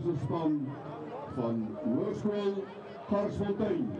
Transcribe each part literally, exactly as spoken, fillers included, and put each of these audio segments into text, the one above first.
Span van Noordvaal, Garsfontein.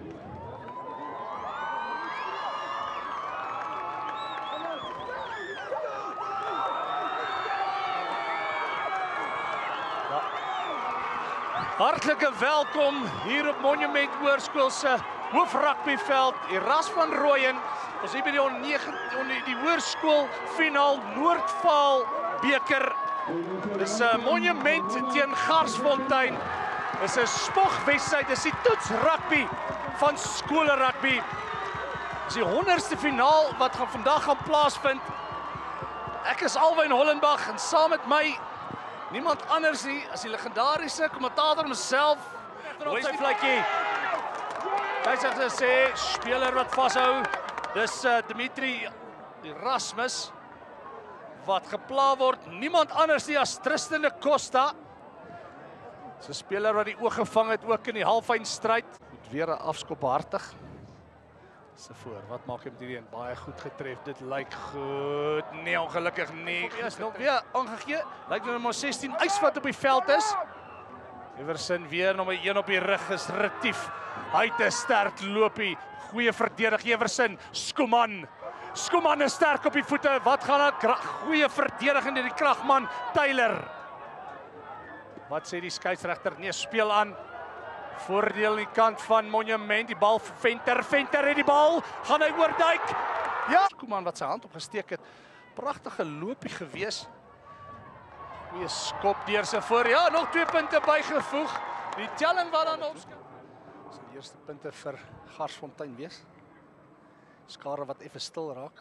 Hartlike welkom hier op Monument Hoërskool se hoofrugbyveld, die ras van Rooyen. Ons hier by die onder negen die hoërskool finaal Noordvaal Beker. Dis 'n Monument teen Garsfontein. Dis 'n spogwedstryd, dis die toets rugby van skole rugby. Dis die honderdste finaal wat gaan vandag gaan plaasvind. Ek is Alwyn Hollenbach en saam met my niemand anders nie as die legendariese kommentator homself. Hoe is die vletjie? Hy sê gesê speler wat vashou. Dis uh, Dimitri Erasmus wat gepla word. Niemand anders nie as Tristan Costa. Dis 'n speler wat die oog gevang het ook in die halfeindstryd. Moet weer 'n afskop hartig. Se voor, wat maak hy met hierdie een? Baie goed getref. Dit lyk goed. Nee, ongelukkig nie. Is nog weer aangegee. Lyk nou maar sestien ys wat op die veld is. Everson weer nommer een op die rug is Retief. Hy het 'n sterk loopie. Goeie verdedig Everson. Skuman. Skuman is sterk op die voete. Wat gaan daar? Goeie verdediging deur die kragman Taylor. Wat sê die skeieregter? Nee, speel aan. Voordeel aan die kant van Monument, die bal Venter, Venter het die bal, gaan hy oorduik. Ja, Skuman wat sy hand opgesteek het. Pragtige loopie gewees. Goeie skop deur sy voor. Ja, nog twee punte bygevoeg. Die telling wat dan op. Dis die eerste punte vir Garsfontein wees. Skare wat effe stil raak.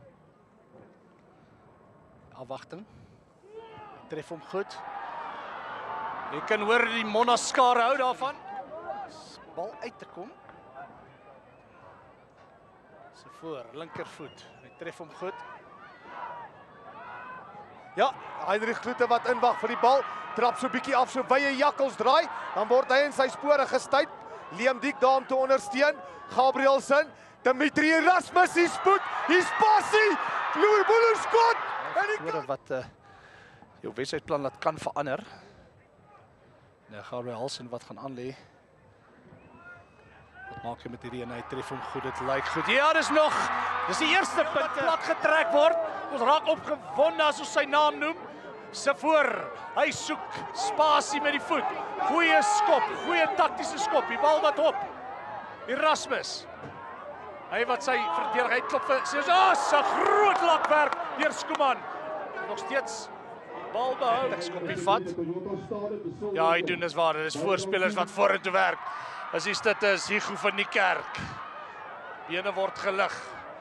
Afwagting. Tref hom goed. Jy kan hoor die Monnas skare hou daarvan. Bal uit te kom. Sy voor, linkervoet. Hy tref hom goed. Ja, Heinrich Kloete wat inwag vir die bal. Trap so bietjie af, so wye jakkels draai. Dan word hy in sy spore gestuit. Liam Diek daar om te ondersteun. Gabrielsen. Dimitri Erasmus, die spoed. Die spasie. Louis Buller skot. En die wat uh, jou wedstrydplan laat kan verander. Nou, Gabrielsen wat gaan aanlê. Wat maak hy met hierdie en hy tref hom goed, dit lyk goed. Ja, dis nog, dis die eerste punt plat getrek word. Ons raak opgewonde as ons sy naam noem. Se voor, hy soek spasie met die voet. Goeie skop, goeie taktiese skop, die bal wat hop. Erasmus. Hy wat sy verdedig, hy klop vir, sê, ah, sy groot lakwerk deur Skuman. Nog steeds bal behou, ek skop die vat. Ja, hy doen dis waar, dit is voorspelers wat vorentoe werk. As is dit is Hugo van die kerk. Bene word gelig.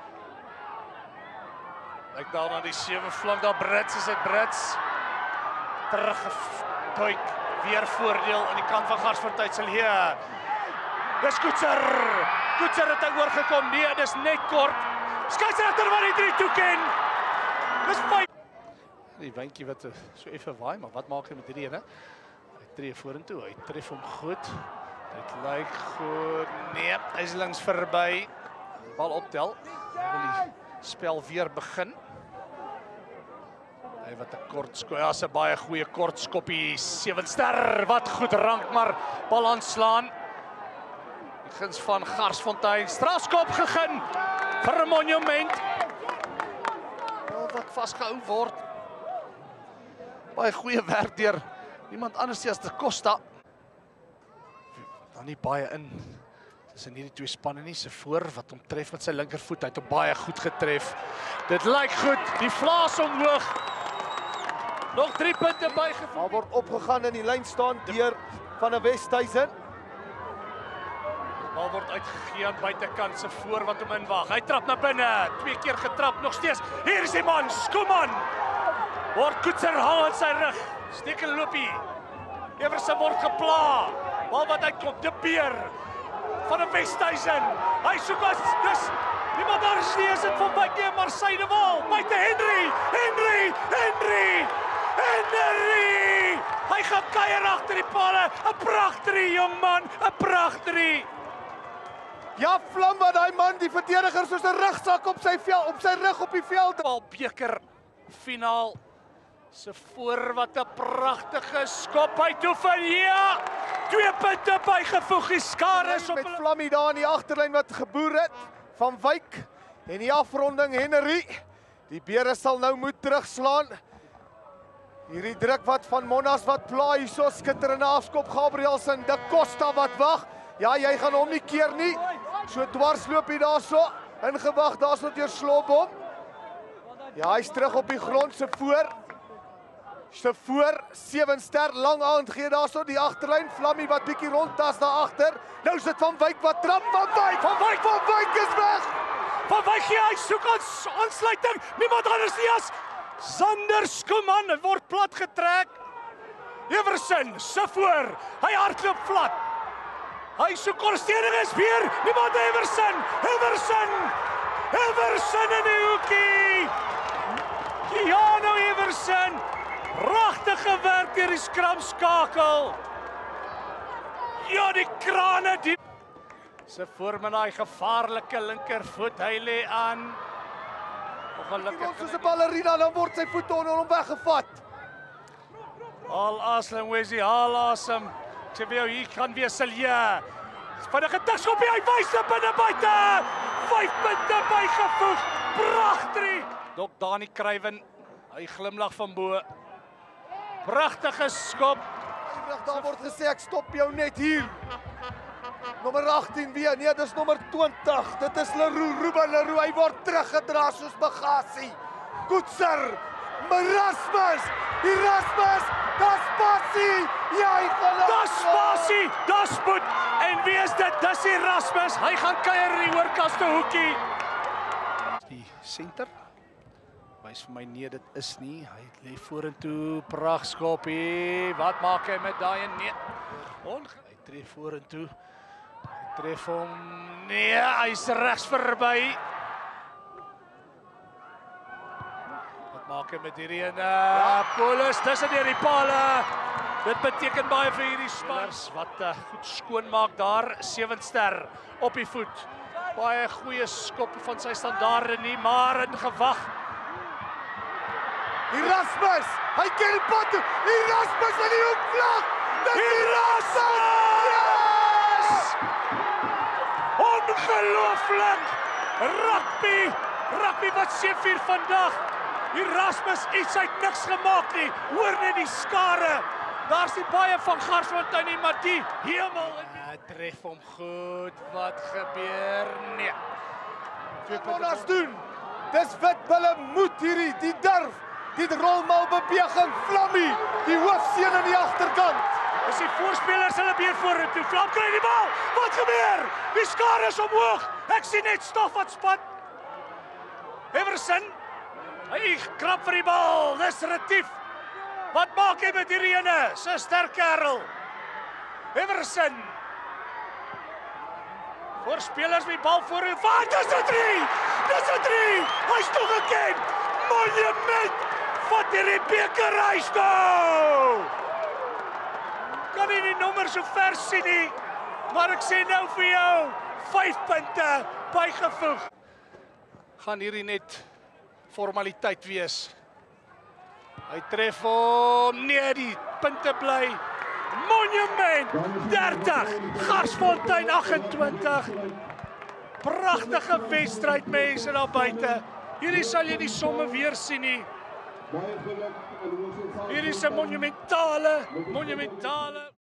Lyk daar na die sewe flank, daar Brits is dit Brits. Teruggetuik, weer voordeel aan die kant van Garsfontein sal hier. Dis Koetser. Koetser het hy oorgekom, nee, dis net kort. Skeieregter wat die drie toeken. Dis vyf. Die windjie wat so effe waai, maar wat maak hy met hierdie ene? Hy tree vorentoe, hy tref hom goed. Dit lyk goed. Nee, hy is langs verby. Bal optel. Hy wil die spel weer begin. Hy wat 'n kort skop. Ja, 'n baie goeie kort skoppie. sewe ster. Wat goed rank, maar bal aanslaan. Die guns van Garsfontein. Strafskop gegee vir 'n Monument. Bal wat vasgehou word. Baie goeie werk deur niemand anders as de Costa. Dan nie baie in. Dis in hierdie twee spanne nie se voor wat hom tref met sy linkervoet. Hy het hom baie goed getref. Dit lyk goed. Die vlaas omhoog. Nog drie punte bygevoeg. Maar word opgegaan in die lyn staan deur van 'n Westhuizen. Die bal word uitgegee aan buitekant se voor wat hom inwag. Hy trap na binne. Twee keer getrap nog steeds. Hier is die man, Skuman. Word Koetser hang aan sy rug. Steek 'n loopie. Everson word gepla. Bal wat uitkom, De Beer van 'n Westhuizen. Hy soek as dis niemand daar is nie, is dit van Beker, maar Suidewal. Buite Henry, Henry, Henry, Henry. Hy gaan kuier agter die palle. 'n Pragtige jong man, 'n pragtige. Ja, vlam wat daai man die verdediger soos 'n rugsak op sy vel, op sy rug op die veld. Bal Beker finaal Se voor wat 'n pragtige skop hy toe van ja. Twee punte bygevoeg, die skare is op met hulle. Flammy daar in die agterlyn wat geboer het van Wyk en die afronding Henry. Die Beere sal nou moet terugslaan. Hierdie druk wat van Monnas wat pla hierso, skitterende afskop Gabrielsen, De Costa wat wag. Ja, jy gaan hom nie keer nie. So dwarsloop hy daarso, ingewag daarso deur Slobom. Ja, hy's terug op die grond se voor. Se voor, sewe ster, lang aand gee daarso die agterlyn, Flammy wat bietjie rondtas daar agter. Nou sit Van Wyk wat trap, Van Wyk, Van Wyk, Van Wyk is weg. Van Wyk gee hy soek aan aansluiting, niemand anders nie as Sander Skuman, hy word plat getrek. Everson, se voor, hy hardloop plat. Hy soek ondersteuning is weer, niemand Everson, Everson, Everson in die hoekie. Keanu Everson, pragtige werk deur die skramskakel. Ja, die krane diep. Se voor met daai gevaarlike linkervoet, hy lê aan. Ongelukkig Ons is 'n ballerina, dan word sy voete onder hom weggevat. Al asem, Wesley, al asem. Ek sê vir jou, hier kan weer Silje. Vinnige tikskoppie, hy wys op binne buite. Vyf punte bygevoeg. Pragtig. Dok Dani Kruiven, hy glimlag van bo. Pragtige skop. Daar word gesê ek stop jou net hier. Nommer agttien weer, nee, dis nommer twintig. Dit is Leroux, Ruben Leroux. Hy word teruggedra soos bagasie. Koetser, Erasmus, Erasmus, dis passie. Ja, hy gaan. Dis spasie, dis spoed. En wie is dit? Dis Erasmus. Hy gaan kuier in die oorkaste hoekie. Die senter. Wys vir my nee, dit is nie. Hy lê vorentoe, pragtskoppie. Wat maak hy met daai en nee? Onge hy tref vorentoe. Hy tref hom. Nee, hy's regs verby. Wat maak hy met hierdie en uh, Paulus tussen deur die pale. Dit beteken baie vir hierdie spelers wat uh, goed skoon maak daar, sewe ster op die voet. Baie goeie skop van sy standaarde nie, maar in gewag. Erasmus, hy ken die pad toe. Erasmus in die hoekvlag. Dis Erasmus! Yes! Ongelooflik! Rugby, rugby wat seevier vandag. Erasmus iets uit niks gemaak nie. Hoor net die skare. Daar's nie baie van Garsfontein nie, maar die hemel. Hy tref hom goed. Wat gebeur? Nee. Monnas doen. Dis Witbulle moet hierdie, die durf. Die rolmal beweging, Flammy, die hoofseun aan die agterkant. Is die voorspelers hulle weer vorentoe. Flam kry die bal. Wat gebeur? Die skare is omhoog. Ek sien net stof wat spat. Everson. Hy krap vir die bal. Dis Retief. Wat maak hy met hierdie ene? So 'n sterk kerel. Everson. Voorspelers met die bal voor. Wat is dit? Dis 'n drie. Hy's toe geken. Monument. Vat hierdie beker huis toe. Kan nie die nommer so ver sien nie. Maar ek sê nou vir jou, vyf punte bygevoeg. Gaan hierdie net formaliteit wees. Hy tref hom. Nee, die punte bly. Monument dertig, Garsfontein agt en twintig. Pragtige wedstryd mense daar buite. Hierdie sal jy die somme weer sien nie. Hierdie is 'n monumentale, monumentale